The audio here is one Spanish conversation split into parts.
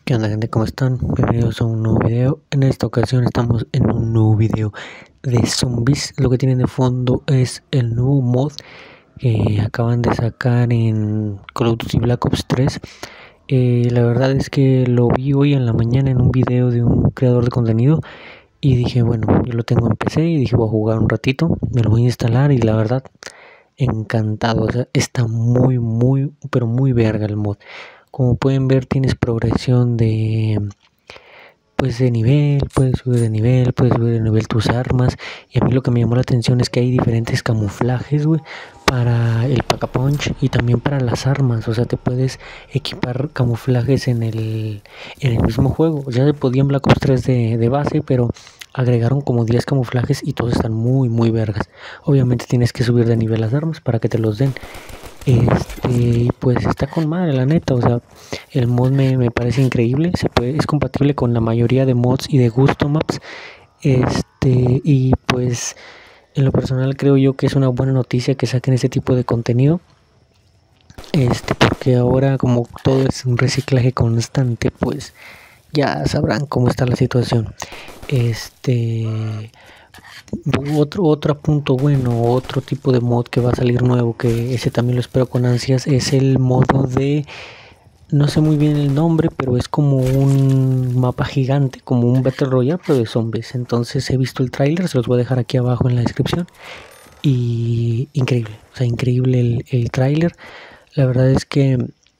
¿Qué onda, gente? ¿Cómo están? Bienvenidos a un nuevo video. En esta ocasión estamos en un nuevo video de zombies. Lo que tienen de fondo es el nuevo mod que acaban de sacar en Call of Duty Black Ops 3. La verdad es que lo vi hoy en la mañana en un video de un creador de contenido y dije, bueno, yo lo tengo en PC y dije, voy a jugar un ratito, me lo voy a instalar y la verdad, encantado. O sea, está pero muy verga el mod. Como pueden ver, tienes progresión de nivel, puedes subir de nivel tus armas. Y a mí lo que me llamó la atención es que hay diferentes camuflajes, güey, para el Pack-a-Punch y también para las armas. O sea, te puedes equipar camuflajes en el mismo juego. Ya se podía en Black Ops 3 de base, pero agregaron como 10 camuflajes y todos están muy vergas. Obviamente tienes que subir de nivel las armas para que te los den. Pues está con madre, la neta. O sea, el mod me parece increíble. Es compatible con la mayoría de mods y de Gusto Maps. Y pues en lo personal creo yo que es una buena noticia que saquen ese tipo de contenido. Porque ahora como todo es un reciclaje constante, pues ya sabrán cómo está la situación. Otro punto bueno, otro tipo de mod que va a salir nuevo, que ese también lo espero con ansias, es el modo de, no sé muy bien el nombre, pero es como un mapa gigante, como un Battle Royale, pero de zombies. Entonces he visto el tráiler, se los voy a dejar aquí abajo en la descripción. Y increíble, o sea, increíble el tráiler. La verdad es que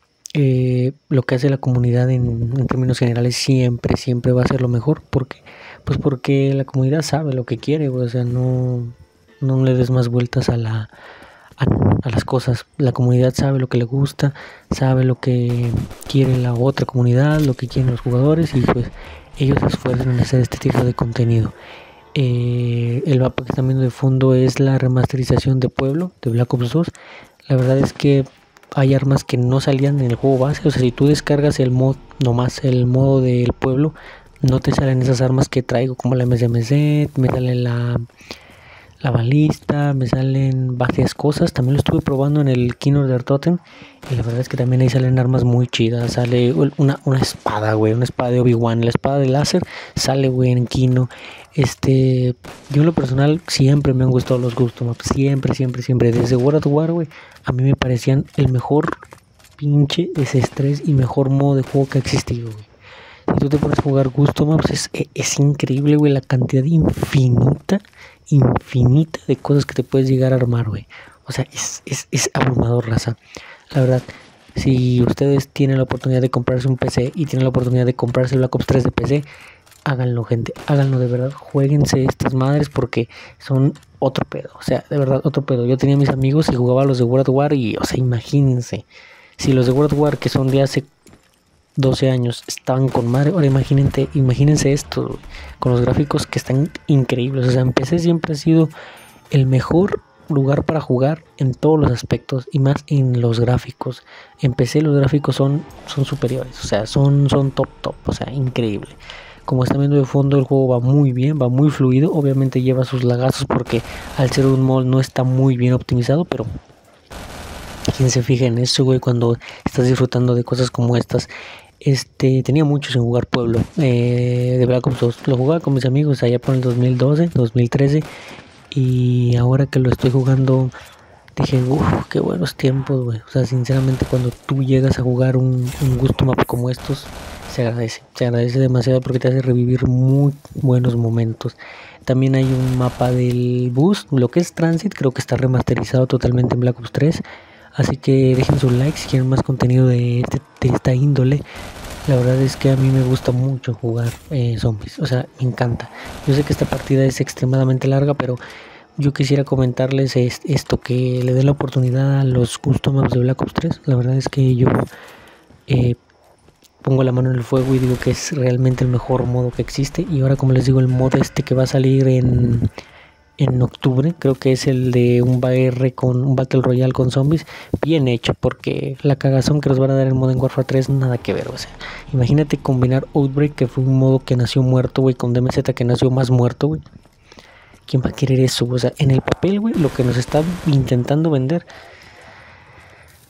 lo que hace la comunidad en términos generales siempre va a ser lo mejor, porque la comunidad sabe lo que quiere, o sea, no le des más vueltas a las cosas. La comunidad sabe lo que le gusta, sabe lo que quiere la otra comunidad, lo que quieren los jugadores, y pues ellos se esfuerzan en hacer este tipo de contenido. El mapa que están viendo de fondo es la remasterización de Pueblo de Black Ops 2. La verdad es que hay armas que no salían en el juego base. O sea, si tú descargas el mod, nomás el modo del Pueblo, no te salen esas armas que traigo, como la MSMZ, me sale la balista, me salen varias cosas. También lo estuve probando en el Kino de Totem y la verdad es que también ahí salen armas muy chidas. Sale una espada, güey, una espada de Obi-Wan, la espada de láser sale, güey, en Kino. Yo en lo personal siempre me han gustado los custom maps, siempre, desde World of War, güey, a mí me parecían el mejor pinche desestrés y mejor modo de juego que ha existido, güey. Si tú te pones a jugar Custom Maps, es increíble, güey, la cantidad infinita de cosas que te puedes llegar a armar, güey. O sea, es abrumador, raza. La verdad, si ustedes tienen la oportunidad de comprarse un PC y tienen la oportunidad de comprarse Black Ops 3 de PC, háganlo, gente, háganlo de verdad. Jueguense estas madres porque son otro pedo. O sea, de verdad, otro pedo. Yo tenía mis amigos y jugaba los de World of War y, o sea, imagínense. Si los de World of War, que son de hace 12 años, estaban con madre, ahora imagínense esto, con los gráficos que están increíbles. O sea, en PC siempre ha sido el mejor lugar para jugar en todos los aspectos y más en los gráficos. En PC los gráficos son superiores, o sea, son top, o sea, increíble. Como están viendo de fondo, el juego va muy bien, va muy fluido. Obviamente lleva sus lagazos porque al ser un mod no está muy bien optimizado, pero ¿quién se fija en eso, güey? Cuando estás disfrutando de cosas como estas. Tenía mucho sin jugar Pueblo de Black Ops 2. Lo jugaba con mis amigos allá por el 2012, 2013. Y ahora que lo estoy jugando, dije, uff, qué buenos tiempos, güey. O sea, sinceramente, cuando tú llegas a jugar un gusto map como estos, se agradece demasiado porque te hace revivir muy buenos momentos. También hay un mapa del bus, lo que es Transit, creo que está remasterizado totalmente en Black Ops 3. Así que dejen su like si quieren más contenido de esta índole. La verdad es que a mí me gusta mucho jugar zombies, o sea, me encanta. Yo sé que esta partida es extremadamente larga, pero yo quisiera comentarles esto, que le den la oportunidad a los custom maps de Black Ops 3. La verdad es que yo pongo la mano en el fuego y digo que es realmente el mejor modo que existe. Y ahora, como les digo, el modo que va a salir en octubre, creo que es el de un BR con un Battle Royale con zombies, bien hecho, porque la cagazón que nos van a dar en Modern Warfare 3 nada que ver. O sea, imagínate combinar Outbreak, que fue un modo que nació muerto, güey, con DMZ, que nació más muerto, güey. ¿Quién va a querer eso? O sea, en el papel, güey, lo que nos está intentando vender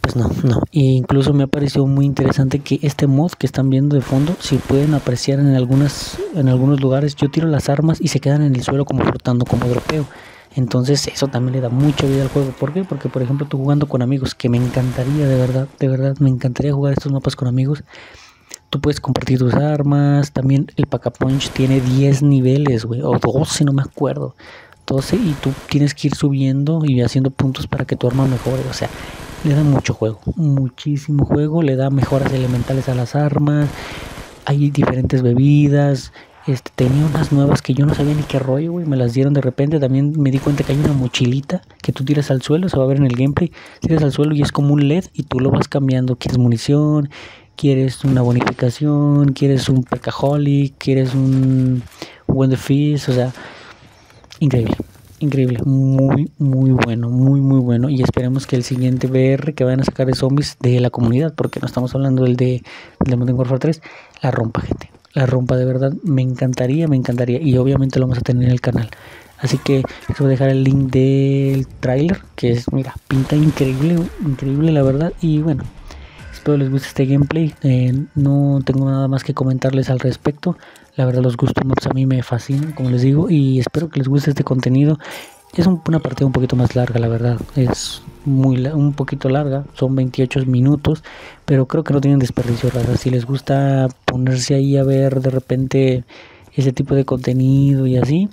pues no, no. E incluso me ha parecido muy interesante que este mod que están viendo de fondo, si pueden apreciar en algunos lugares, yo tiro las armas y se quedan en el suelo como flotando, como dropeo. Entonces eso también le da mucha vida al juego. ¿Por qué? Porque por ejemplo tú jugando con amigos, que me encantaría de verdad, me encantaría jugar estos mapas con amigos. Tú puedes compartir tus armas. También el Pack-a-Punch tiene 10 niveles, güey. O 12, no me acuerdo. 12 y tú tienes que ir subiendo y haciendo puntos para que tu arma mejore. O sea, le da mucho juego. Muchísimo juego. Le da mejoras elementales a las armas. Hay diferentes bebidas. Tenía unas nuevas que yo no sabía ni qué rollo, güey. Me las dieron de repente. También me di cuenta que hay una mochilita que tú tiras al suelo. Se va a ver en el gameplay. Tiras al suelo y es como un LED y tú lo vas cambiando. ¿Quieres munición? ¿Quieres una bonificación? ¿Quieres un Perkaholic? ¿Quieres un When the Fizz? O sea, increíble. Increíble. Muy, muy bueno. Muy, muy bueno. Y esperemos que el siguiente VR que vayan a sacar de zombies de la comunidad, porque no estamos hablando del de Modern Warfare 3, la rompa, gente. La rompa de verdad, me encantaría. Y obviamente lo vamos a tener en el canal. Así que les voy a dejar el link del tráiler, que es, mira, pinta increíble, increíble la verdad. Y bueno, espero les guste este gameplay. No tengo nada más que comentarles al respecto. La verdad los Custom Maps a mí me fascinan, como les digo, y espero que les guste este contenido. Es una partida un poquito más larga, la verdad. Es un poquito larga, son 28 minutos, pero creo que no tienen desperdicio, raza. Si les gusta ponerse ahí a ver de repente ese tipo de contenido y así,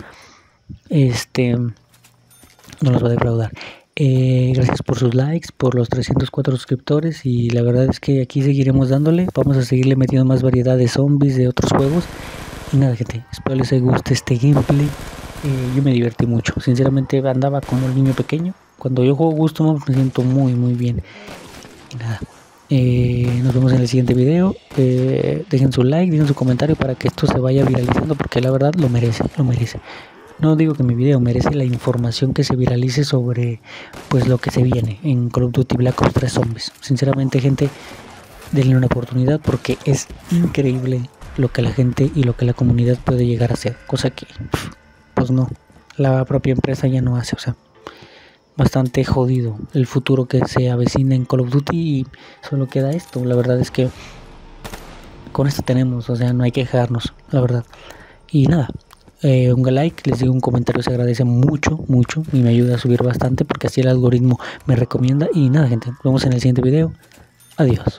no los va a defraudar. Gracias por sus likes, por los 304 suscriptores, y la verdad es que aquí seguiremos dándole. Vamos a seguirle metiendo más variedad de zombies, de otros juegos. Y nada, gente, espero les guste este gameplay. Yo me divertí mucho, sinceramente andaba como el niño pequeño. Cuando yo juego Custom me siento muy muy bien. Y nada, nos vemos en el siguiente video. Dejen su like, dejen su comentario para que esto se vaya viralizando, porque la verdad lo merece, lo merece. No digo que mi video merece la información que se viralice sobre pues lo que se viene en Call of Duty Black Ops 3 Zombies. Sinceramente, gente, denle una oportunidad porque es increíble lo que la gente y lo que la comunidad puede llegar a hacer, cosa que pues no, la propia empresa ya no hace. O sea, bastante jodido el futuro que se avecina en Call of Duty y solo queda esto. La verdad es que con esto tenemos, o sea, no hay que dejarnos, la verdad. Y nada, un like, les digo, un comentario se agradece mucho, mucho, y me ayuda a subir bastante porque así el algoritmo me recomienda. Y nada, gente, nos vemos en el siguiente video. Adiós.